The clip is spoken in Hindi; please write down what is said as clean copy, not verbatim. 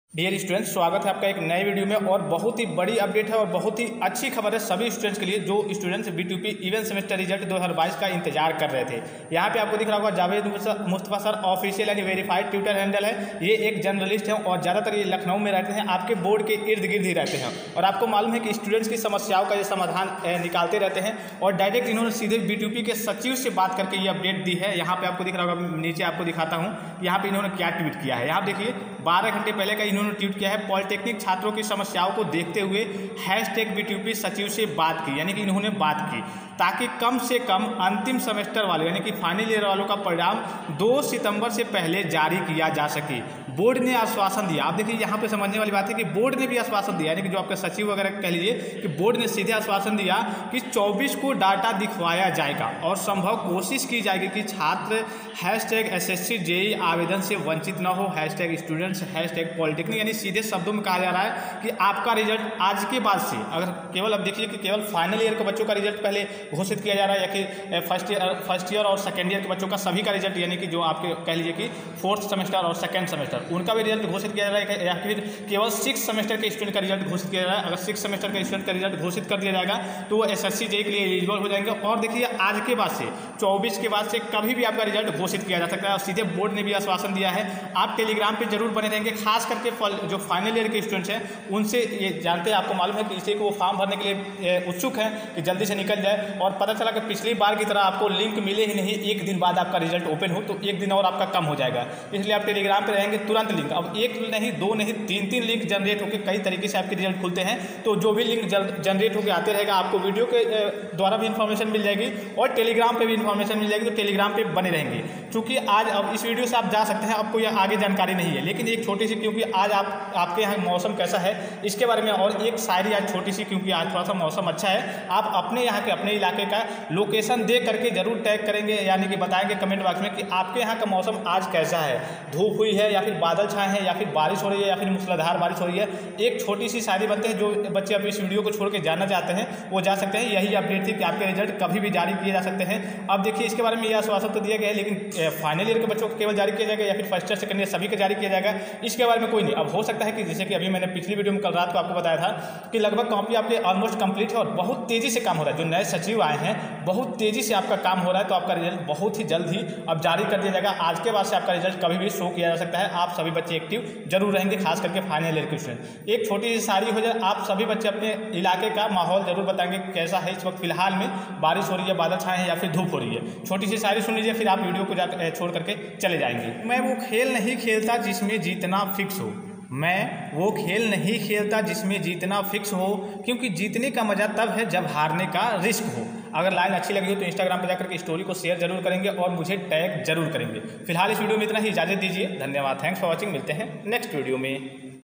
डियर स्टूडेंट्स, स्वागत है आपका एक नए वीडियो में। और बहुत ही बड़ी अपडेट है और बहुत ही अच्छी खबर है सभी स्टूडेंट्स के लिए जो students BTUP even semester result 2022 का इंतजार कर रहे थे। यहाँ पे आपको दिख रहा होगा जावेद मुस्तफा सर ऑफिशियल यानी वेरीफाइड ट्विटर हैंडल है। ये एक जर्नलिस्ट है और ज़्यादातर ये लखनऊ में रहते हैं, आपके बोर्ड के इर्द गिर्द ही रहते हैं। और आपको मालूम है कि स्टूडेंट्स की समस्याओं का ये समाधान निकालते रहते हैं। और डायरेक्ट इन्होंने सीधे बीटीयूपी के सचिव से बात करके ये अपडेट दी है। यहाँ पे आपको दिख रहा होगा, नीचे आपको दिखाता हूँ यहाँ पे इन्होंने क्या ट्वीट किया है। यहाँ देखिए 12 घंटे पहले का इन्होंने ट्वीट किया है। पॉलिटेक्निक छात्रों की समस्याओं को देखते हुए #बीटीयूपी सचिव से बात की, यानी कि इन्होंने बात की ताकि कम से कम अंतिम सेमेस्टर वाले यानी कि फाइनल ईयर वालों का परिणाम 2 सितंबर से पहले जारी किया जा सके। बोर्ड ने आश्वासन दिया। आप देखिए यहाँ पे समझने वाली बात है कि बोर्ड ने भी आश्वासन दिया, यानी कि जो आपका सचिव वगैरह कह लीजिए कि बोर्ड ने सीधे आश्वासन दिया कि 24 को डाटा दिखवाया जाएगा और संभव कोशिश की जाएगी कि छात्र #SSC JEE आवेदन से वंचित न हो। #स्टूडेंट्स #पॉलिटेक्निक, यानी सीधे शब्दों में कहा जा रहा है कि आपका रिजल्ट आज के बाद से अगर केवल अब देखिए कि केवल फाइनल ईयर के बच्चों का रिजल्ट पहले घोषित किया जा रहा है या कि फर्स्ट ईयर और सेकेंड ईयर के बच्चों का सभी का रिजल्ट, यानी कि जो आपके कह लीजिए कि 4th सेमेस्टर और 2nd सेमेस्टर उनका भी रिजल्ट घोषित किया जा रहा है, या फिर केवल 6th सेमेस्टर के स्टूडेंट का रिजल्ट घोषित किया जा रहा है। अगर 6th सेमेस्टर के स्टूडेंट का रिजल्ट घोषित कर दिया जाएगा तो वो SSC JEE के लिए एलिजिबल हो जाएंगे। और देखिए आज के बाद से 24 के बाद से कभी भी आपका रिजल्ट घोषित किया जा सकता है। और सीधे बोर्ड ने भी आश्वासन दिया है। आप टेलीग्राम पर जरूर बने रहेंगे, खास करके जो फाइनल ईयर के स्टूडेंट्स हैं उनसे ये जानते हैं। आपको मालूम है कि इसी को वो फॉर्म भरने के लिए उत्सुक हैं कि जल्दी से निकल जाए। और पता चला कि पिछली बार की तरह आपको लिंक मिले ही नहीं, एक दिन बाद आपका रिजल्ट ओपन हो तो एक दिन और आपका कम हो जाएगा। इसलिए आप टेलीग्राम पे रहेंगे, तुरंत लिंक, अब एक नहीं, दो नहीं, 3 लिंक जनरेट होकर कई तरीके से आपके रिजल्ट खुलते हैं। तो जो भी लिंक जनरेट होकर आते रहेगा आपको वीडियो के द्वारा भी इंफॉर्मेशन मिल जाएगी और टेलीग्राम पे भी इंफॉर्मेशन मिल जाएगी। तो टेलीग्राम पे बने रहेंगे। चूंकि आज अब इस वीडियो से आप जा सकते हैं, आपको यह आगे जानकारी नहीं है, लेकिन एक छोटी सी, क्योंकि आज आपके यहाँ मौसम कैसा है इसके बारे में, और एक शायरी आज छोटी सी, क्योंकि आज थोड़ा सा मौसम अच्छा है। आप अपने यहाँ के अपने इलाके का लोकेशन दे करके जरूर टैग करेंगे, यानी कि बताएंगे कमेंट बॉक्स में कि आपके यहाँ का मौसम आज कैसा है, धूप हुई है या फिर बादल छाए हैं या फिर बारिश हो रही है या फिर मूसलाधार बारिश हो रही है। एक छोटी सी शायरी बनते हैं, जो बच्चे अब इस वीडियो को छोड़ के जानना चाहते हैं वो जा सकते हैं। यही अपडेट थी कि आपके रिजल्ट कभी भी जारी किए जा सकते हैं। अब देखिए इसके बारे में यह आश्वासन तो दिया गया है, लेकिन फाइनल ईयर के बच्चों को केवल जारी किया जाएगा या फिर फर्स्ट ईयर सेकंड ईयर सभी का जारी किया जाएगा, इसके बारे में कोई नहीं। अब हो सकता है कि जैसे कि अभी मैंने पिछली वीडियो में कल रात को आपको बताया था कि लगभग कॉपी आपके ऑलमोस्ट कंप्लीट है और बहुत तेजी से काम हो रहा है। जो नए सचिव आए हैं बहुत तेजी से आपका काम हो रहा है, तो आपका रिजल्ट बहुत ही जल्द ही अब जारी कर दिया जाएगा। आज के बाद से आपका रिजल्ट कभी भी शो किया जा सकता है। आप सभी बच्चे एक्टिव जरूर रहेंगे, खास करके फाइनल ईयर के स्टूडेंट। एक छोटी सी शायरी हो जाए, आप सभी बच्चे अपने इलाके का माहौल जरूर बताएंगे कैसा है इस वक्त फिलहाल में, बारिश हो रही है, बादल छाए हैं या फिर धूप हो रही है। छोटी सी शायरी सुन लीजिए, फिर आप वीडियो को छोड़ करके चले जाएंगे। मैं वो खेल नहीं खेलता जिसमें जीतना फिक्स हो, मैं वो खेल नहीं खेलता जिसमें जीतना फिक्स हो, क्योंकि जीतने का मजा तब है जब हारने का रिस्क हो। अगर लाइन अच्छी लगी हो तो इंस्टाग्राम पर जाकर के स्टोरी को शेयर जरूर करेंगे और मुझे टैग जरूर करेंगे। फिलहाल इस वीडियो में इतना ही, इजाजत दीजिए। धन्यवाद, थैंक्स फॉर वॉचिंग। मिलते हैं नेक्स्ट वीडियो में।